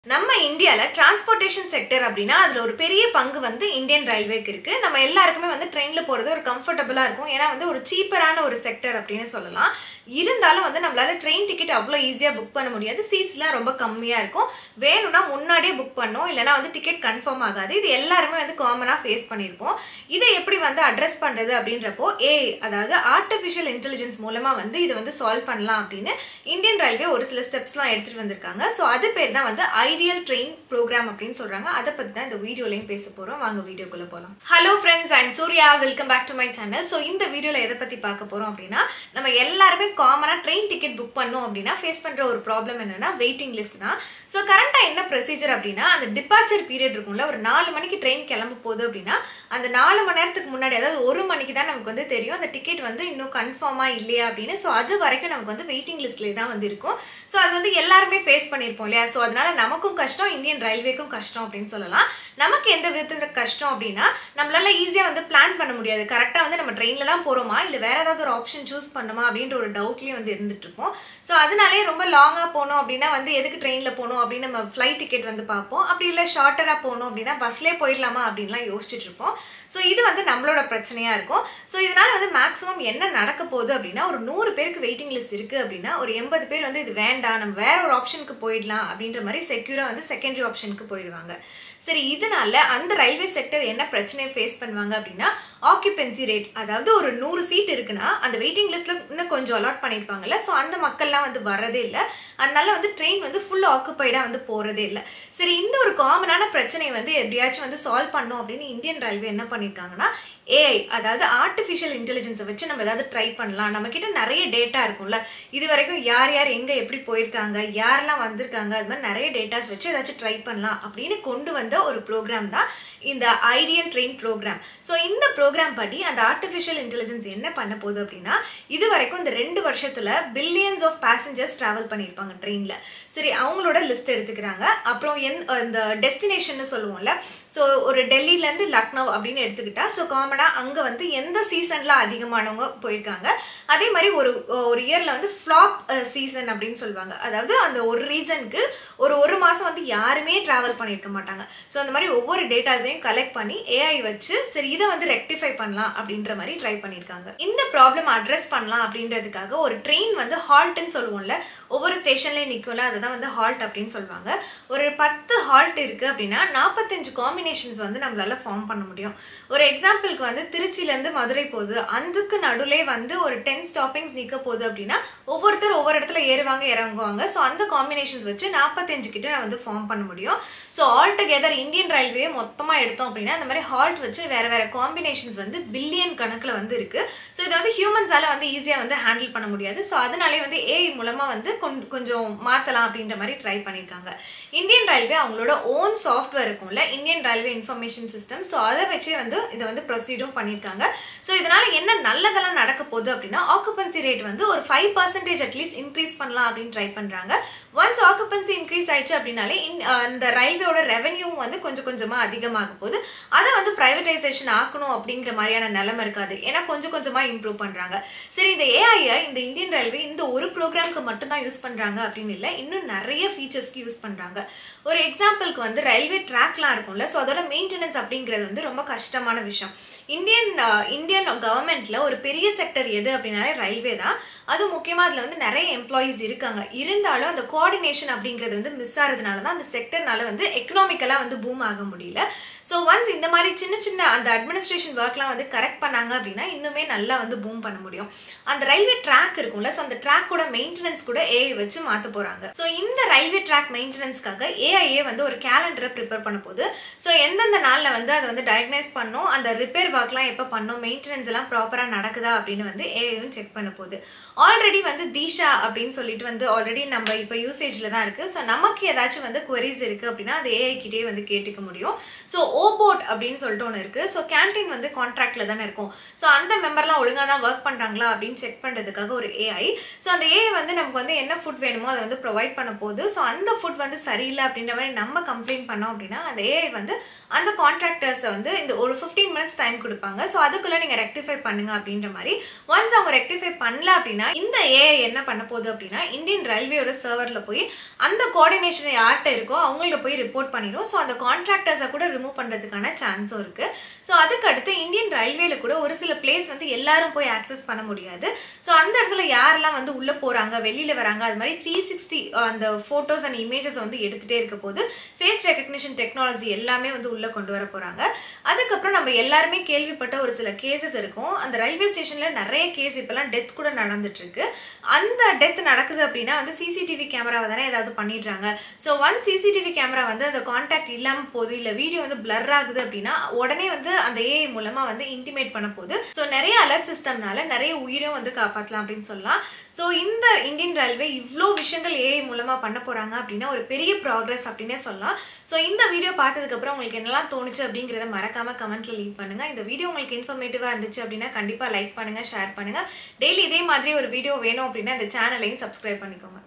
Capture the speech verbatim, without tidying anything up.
நம்ம இந்தியால transportation sector அப்படினா அதுல ஒரு பெரிய பங்கு வந்து இந்தியன் ரயில்வேக்கு இருக்கு. நம்ம எல்லாருக்குமே வந்து ட்ரெயின்ல போறது ஒரு கம்ஃபர்ட்டபிளா இருக்கும். ஏன்னா வந்து ஒரு சீப்பரான ஒரு செக்டர் அப்படினு சொல்லலாம். இருந்தாலும் வந்து நம்மளால ட்ரெயின் டிக்கெட் அவ்வளவு ஈஸியா புக் பண்ண முடியாது. சீட்ஸ்லாம் ரொம்ப கம்மியா இருக்கும். வேணும்னா முன்னாடியே புக் பண்ணனும். இல்லனா வந்து டிக்கெட் கன்ஃபார்ம் ஆகாது. இது எல்லாரும் வந்து காமனா ஃபேஸ் பண்ணிருப்போம். இதை எப்படி வந்து அட்ரஸ் பண்றது அப்படின்றப்போ ஏஐ அதாவது ஆர்ட்டிஃபிஷியல் இன்டெலிஜென்ஸ் மூலமா வந்து இத வந்து சால்வ் பண்ணலாம் அப்படினு இந்தியன் ரயில்வே ஒரு சில ஸ்டெப்ஸ்லாம் எடுத்துட்டு வந்திருக்காங்க. சோ அது பேர் தான் வந்து ஐடியல் ட்ரெயின் ப்ரோக்ராம் அப்படினு சொல்றாங்க. அத பத்தி தான் இந்த வீடியோலயும் பேச போறோம். வாங்க வீடியோக்குள்ள போலாம். Hello friends, I am Surya. Welcome back to my channel. So இந்த வீடியோல எதை பத்தி பார்க்க போறோம் அப்படினா நம்ம எல்லாரும் காமனா ட்ரெயின் டிக்கெட் புக் பண்ணோம் அப்படினா ஃபேஸ் பண்ற ஒரு ப்ராப்ளம் என்னன்னா வெயிட்டிங் லிஸ்ட் தான். சோ கரண்டா என்ன ப்ரொசீஜர் அப்படினா அந்த டிபார்ச்சர் பீரியட் இருக்கும்ல, ஒரு நாலு மணிக்கு ட்ரெயின் கிளம்ப போகுது அப்படினா அந்த நாலு மணி நேரத்துக்கு முன்னாடி அதாவது ஒரு மணிக்கு தான் நமக்கு வந்து தெரியும் அந்த டிக்கெட் வந்து இன்னும் கன்ஃபார்மா இல்லையா அப்படின்னு. சோ அது வரைக்கும் நமக்கு வந்து வெயிட்டிங் லிஸ்ட்ல தான் வந்து இருக்கும். சோ அது வந்து எல்லாருமே ஃபேஸ் பண்ணிருப்போம் இல்லையா. சோ அதனால நமக்கும் கஷ்டம், இந்தியன் ரயில்வேக்கும் கஷ்டம் அப்படின்னு சொல்லலாம். நமக்கு எந்த விதத்துல கஷ்டம் அப்படின்னா நம்மளால ஈஸியா வந்து பிளான் பண்ண முடியாது. கரெக்டா வந்து நம்ம ட்ரெயின்ல தான் போறோமா இல்ல வேற ஏதாவது ஒரு ஆப்ஷன் சூஸ் பண்ணுமா அப்படின்ற ஒரு டவுட்லயே வந்து இருந்துட்டு இருப்போம். சோ அதனாலே ரொம்ப லாங்கா போனோம் அப்படின்னா வந்து எதுக்கு ட்ரெயின்ல போகணும் அப்படின்னு நம்ம ஃபிளைட் டிக்கெட் வந்து பார்ப்போம். அப்படி இல்ல ஷார்ட்டரா போகணும் அப்படின்னா பஸ்லயே போயிடலாமா அப்படின்லாம் யோசிச்சுட்டு இருப்போம். சோ இது வந்து நம்மளோட பிரச்சனையா இருக்கும். சோ இதனால வந்து மேக்ஸிமம் என்ன நடக்க போகுது அப்படின்னா ஒரு நூறு பேருக்கு வெயிட்டிங் லிஸ்ட் இருக்கு அப்படின்னா ஒரு எண்பது பேர் வந்து இது வேண்டாம், நம்ம வேற ஒரு ஆப்ஷனுக்கு போயிடலாம் அப்படின்ற மாதிரி செக்யூரா வந்து செகண்டரி ஆப்ஷனுக்கு போயிடுவாங்க. சரி, இதனால அந்த ரயில்வே செக்டர் என்ன பிரச்சனையை ஃபேஸ் பண்ணுவாங்க அப்படின்னா ஆக்குபென்சி ரேட், அதாவது ஒரு நூறு சீட் இருக்குன்னா அந்த வெயிட்டிங் லிஸ்ட்ல இன்னும் கொஞ்சம் அலாட் பண்ணிருப்பாங்கல்ல, சோ அந்த மக்கள்லாம் வந்து வரதே இல்லை. அதனால வந்து ட்ரெயின் வந்து ஃபுல் ஆக்குபைடா வந்து போறதே இல்லை. சரி, இந்த ஒரு காமனான பிரச்சனையை வந்து எப்படியாச்சும் வந்து சால்வ் பண்ணும் அப்படின்னு இந்தியன் ரயில்வே என்ன பண்ணிருக்காங்கன்னா ஏஐ அதாவது ஆர்டிஃபிஷியல் இன்டெலிஜென்ஸை வச்சு நம்ம ஏதாவது ட்ரை பண்ணலாம். நம்ம கிட்ட நிறைய டேட்டா இருக்கும்ல, இது வரைக்கும் யார் யார் எங்க எப்படி போயிருக்காங்க, யாரெல்லாம் வந்திருக்காங்க, அது மாதிரி நிறைய டேட்டாஸ் வச்சு ஏதாச்சும் ட்ரை பண்ணலாம் அப்படின்னு கொண்டு வந்த ஒரு ப்ரோக்ராம் தான் இந்த ஐடியல் ட்ரெயின் ப்ரோக்ராம். ஸோ இந்த ப்ரோக்ராம் படி அந்த ஆர்டிஃபிஷியல் இன்டெலிஜென்ஸ் என்ன பண்ண போகுது அப்படின்னா இது வரைக்கும் இந்த ரெண்டு வருஷத்துல பில்லியன்ஸ் ஆஃப் பேசஞ்சர்ஸ் டிராவல் பண்ணியிருப்பாங்க ட்ரெயின்ல. சரி, அவங்களோட லிஸ்ட் எடுத்துக்கிறாங்க. அப்புறம் இந்த டெஸ்டினேஷன் சொல்லுவோம்ல, ஸோ ஒரு டெல்லியில இருந்து லக்னோ அப்படின்னு எடுத்துக்கிட்டா ஸோ காமனா அங்க வந்து எந்த சீசன்ல அதிகமானவங்க போயிருக்காங்க, அதே மாதிரி ஒரு ஒரு இயர்ல வந்து ஃபிளாப் சீசன் அப்படின்னு சொல்லுவாங்க. அதாவது அந்த ஒரு ரீசனுக்கு ஒரு ஒரு மாசம் வந்து யாருமே டிராவல் பண்ணிருக்க மாட்டாங்க. ஸோ அந்த மாதிரி ஒவ்வொரு டேட்டாஸையும் கலெக்ட் பண்ணி ஏஐ வச்சு சரி இதை வந்து ரெக்டிஃபை பண்ணலாம் அப்படின்ற மாதிரி ட்ரை பண்ணிருக்காங்க. இந்த ப்ராப்ளம் அட்ரஸ் பண்ணலாம் அப்படின்றதுக்காக ஒரு ட்ரெயின் வந்து ஹால்ட்னு சொல்லுவோம்ல, ஒவ்வொரு ஸ்டேஷன்லயும் நிற்கும்ல, அதுதான் வந்து ஹால்ட் அப்படின்னு சொல்லுவாங்க. ஒரு பத்து ஹால்ட் இருக்கு அப்படின்னா நாற்பத்தஞ்சு காம்பினேஷன்ஸ் வந்து நம்மளால ஃபார்ம் பண்ண முடியும். ஒரு எக்ஸாம்பிளுக்கு வந்து திருச்சியில இருந்து மதுரை போகுது, அதுக்கு நடுவுல வந்து ஒரு டென் ஸ்டாப்பிங்ஸ் நிக்க போகுது அப்படின்னா ஒவ்வொருத்தர் ஒவ்வொரு இடத்துல ஏறுவாங்க இறங்குவாங்க. ஸோ அந்த காம்பினேஷன்ஸ் வச்சு நாற்பத்தஞ்சு கிட்ட வந்து ஃபார்ம் பண்ண முடியும். So all together Indian railway மொத்தமா எடுத்தோம் அப்படின்னா இந்த மாதிரி ஹால்ட் வச்சு வேற வேற காம்பினேஷன்ஸ் வந்து பில்லியன் கணக்குல வந்து இருக்கு. ஸோ இதை வந்து ஹியூமன்ஸால வந்து ஈஸியா வந்து ஹேண்டில் பண்ண முடியாது. ஸோ அதனாலே வந்து ஏஐ மூலமா வந்து கொஞ்சம் மாத்தலாம் அப்படின்ற மாதிரி ட்ரை பண்ணிருக்காங்க. இந்தியன் ரயில்வே அவங்களோட ஓன் சாஃப்ட்வேர் இருக்கும்ல, Indian railway information system, so அதை வச்சே வந்து இதை வந்து ப்ரொசீடும் பண்ணிருக்காங்க. ஸோ இதனால என்ன நல்லதெல்லாம் நடக்க போகுது அப்படின்னா ஆக்குபென்சி ரேட் வந்து ஒரு ஃபைவ் பர்சன்டேஜ் அட்லீஸ்ட் இன்க்ரீஸ் பண்ணலாம் அப்படின்னு ட்ரை பண்றாங்க. ஒன்ஸ் ஆக்குபென்சி இன்க்ரீஸ் ஆயிடுச்சு அப்படின்னாலே இந்த ரயில்வேயோட ரெவன்யூவும் வந்து கொஞ்சம் கொஞ்சமா அதிகமாக போகுது. அதை வந்து பிரைவேடைசேஷன் ஆக்கணும் அப்படிங்கிற மாதிரியான நிலைமை இருக்காது. ஏன்னா கொஞ்சம் கொஞ்சமா இம்ப்ரூவ் பண்றாங்க. சரி, இந்த ஏஐ இந்த இந்தியன் ரயில்வே இந்த ஒரு ப்ரோக்ராம்க்கு மட்டும் தான் யூஸ் பண்றாங்க அப்படின்னு இல்லை, இன்னும் நிறைய ஃபீச்சர்ஸ்க்கு யூஸ் பண்றாங்க. ஒரு எக்ஸாம்பிளுக்கு வந்து ரயில்வே ட்ராக்லாம் இருக்கும்ல, ஸோ அதோட மெயின்டெனன்ஸ் அப்படிங்கிறது வந்து ரொம்ப கஷ்டமான விஷயம். இந்தியன் இந்தியன் கவர்மெண்ட்ல ஒரு பெரிய செக்டர் எது அப்படின்னாலே ரயில்வே தான். அது முக்கியமா அதுல வந்து நிறைய எம்ப்ளாயிஸ் இருக்காங்க. இருந்தாலும் அந்த கோஆர்டினேஷன் அப்படிங்கிறது வந்து மிஸ் ஆகிறதுனால தான் அந்த செக்டர்னால வந்து எக்கனாமிக்கலா வந்து பூம் ஆக முடியல. ஸோ ஒன்ஸ் இந்த மாதிரி சின்ன சின்ன அந்த அட்மினிஸ்ட்ரேஷன் ஒர்க்லாம் வந்து கரெக்ட் பண்ணாங்க அப்படின்னா இன்னுமே நல்லா வந்து பூம் பண்ண முடியும். அந்த ரயில்வே ட்ராக் இருக்கும்ல, ஸோ அந்த ட்ராக்கோட மெயின்டெனன்ஸ் கூட ஏஐ வச்சு மாற்ற போறாங்க. ஸோ இந்த ரயில்வே ட்ராக் மெயின்டெனன்ஸ்க்காக ஏஐஏ வந்து ஒரு கேலண்டரை ப்ரிப்பேர் பண்ண போகுது. ஸோ எந்தெந்த நாள்ல வந்து அதை வந்து டயக்னைஸ் பண்ணும், அந்த ரிப்பேர் ஒர்க்லாம் எப்போ பண்ணும், மெயின்டெனன்ஸ் எல்லாம் ப்ராப்பரா நடக்குதா அப்படின்னு வந்து ஏஐயும் செக் பண்ண போகுது. ஆல்ரெடி வந்து தீஷா அப்படின்னு சொல்லிட்டு வந்து ஆல்ரெடி நம்ம இப்போ யூசேஜ்ல தான் இருக்கு. ஸோ நமக்கு ஏதாச்சும் வந்து குவரிஸ் இருக்கு அப்படின்னா அது ஏஐ கிட்டே வந்து கேட்டுக்க முடியும். ஸோ ஓபோட் அப்படின்னு சொல்லிட்டு ஒன்று இருக்கு. ஸோ கேன்டீன் வந்து கான்ட்ராக்ட்ல தானே இருக்கும். ஸோ அந்த மெம்பர்லாம் ஒழுங்கா தான் ஒர்க் பண்றாங்களா அப்படின்னு செக் பண்றதுக்காக ஒரு ஏஐ. ஸோ அந்த ஏஐ வந்து நமக்கு வந்து என்ன ஃபுட் வேணுமோ அதை வந்து ப்ரொவைட் பண்ண போகுது. ஸோ அந்த ஃபுட் வந்து சரியில்லை அப்படின்ற மாதிரி நம்ம கம்ப்ளைண்ட் பண்ணோம் அப்படின்னா அந்த ஏஐ வந்து அந்த கான்ட்ராக்டர்ஸை வந்து இந்த ஒரு ஃபிஃப்டீன் மினிட்ஸ் டைம் கொடுப்பாங்க. ஸோ அதுக்குள்ள நீங்க ரெக்டிஃபை பண்ணுங்க அப்படின்ற மாதிரி. ஒன்ஸ் அவங்க ரெக்டிஃபை பண்ணல அப்படின்னா இந்த ஏஐ என்ன பண்ண போகுது அப்படின்னா இந்தியன் ரயில்வேயோட சர்வர்ல போய் அந்த கோஆர்டினேஷன் யார்கிட்ட இருக்கோ அவங்கள்ட்ட போய் ரிப்போர்ட் பண்ணிடும். ஸோ அந்த கான்ட்ராக்டர்ஸை கூட ரிமூவ் பண்றதுக்கான சான்ஸும் இருக்கு. ஸோ அதுக்கு அடுத்து இந்தியன் ரயில்வேல கூட ஒரு சில பிளேஸ் வந்து எல்லாரும் போய் ஆக்சஸ் பண்ண முடியாது. ஸோ அந்த இடத்துல யாரெல்லாம் வந்து உள்ள போறாங்க வெளியில வராங்க அது மாதிரி த்ரீ சிக்ஸ்டி அந்த போட்டோஸ் அண்ட் இமேஜஸ் வந்து எடுத்துட்டே இருக்க போது ஃபேஸ் ரெகக்னிஷன் டெக்னாலஜி எல்லாமே வந்து உள்ள கொண்டு வர போறாங்க. அதுக்கப்புறம் நம்ம எல்லாருமே கேள்விப்பட்ட ஒரு சில கேசஸ் இருக்கும். அந்த ரயில்வே ஸ்டேஷன்ல நிறைய கேஸ் இப்பெல்லாம் டெத் கூட நடந்துட்டு இருக்கு. அந்த டெத் நடக்குது அப்படின்னா வந்து சிசிடிவி கேமராவை தானே ஏதாவது பண்ணிடுறாங்க. ஸோ ஒன் சிசிடிவி கேமரா வந்து அந்த கான்டாக்ட் இல்லாம போகுது இல்ல வீடியோ வந்து பிளர் ஆகுது அப்படின்னா உடனே வந்து அந்த ஏஐ மூலமா வந்து இன்டிமேட் பண்ண போகுது. ஸோ நிறைய அலர்ட் சிஸ்டம்னால நிறைய உயிரும் வந்து காப்பாற்றலாம் அப்படின்னு சொல்லலாம். ஸோ இந்த இந்தியன் ரயில்வே இவ்வளோ விஷயங்கள் ஏஐ மூலமா பண்ண போறாங்க அப்படின்னா ஒரு பெரிய ப்ராக்ரஸ் அப்படின்னே சொல்லலாம். ஸோ இந்த வீடியோ பார்த்ததுக்கு அப்புறம் உங்களுக்கு என்னெல்லாம் தோணுச்சு அப்படிங்கிறத மறக்காம கமெண்ட்ல லீவ் பண்ணுங்க. இந்த வீடியோ உங்களுக்கு இன்ஃபர்மேட்டிவா இருந்துச்சு அப்படின்னா கண்டிப்பா லைக் பண்ணுங்க, ஷேர் பண்ணுங்க. டெய்லி இதே மாதிரி ஒரு வீடியோ வேணும் அப்படின்னா இந்த சேனலையும் சப்ஸ்கிரைப் பண்ணிக்கோங்க.